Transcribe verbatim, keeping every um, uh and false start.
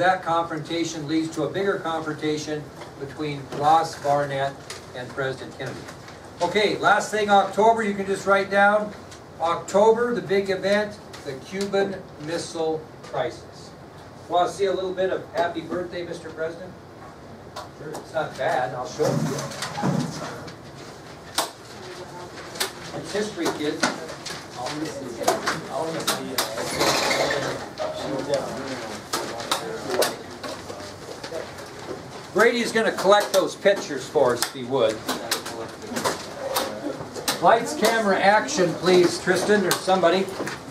That confrontation leads to a bigger confrontation between Ross Barnett and President Kennedy. Okay, last thing, October, you can just write down. October, the big event, the Cuban Missile Crisis. Want to see a little bit of happy birthday, Mister President? Sure, it's not bad. I'll show it to you. It's history, kids. Brady's going to collect those pictures for us, if he would. Lights, camera, action, please, Tristan, or somebody.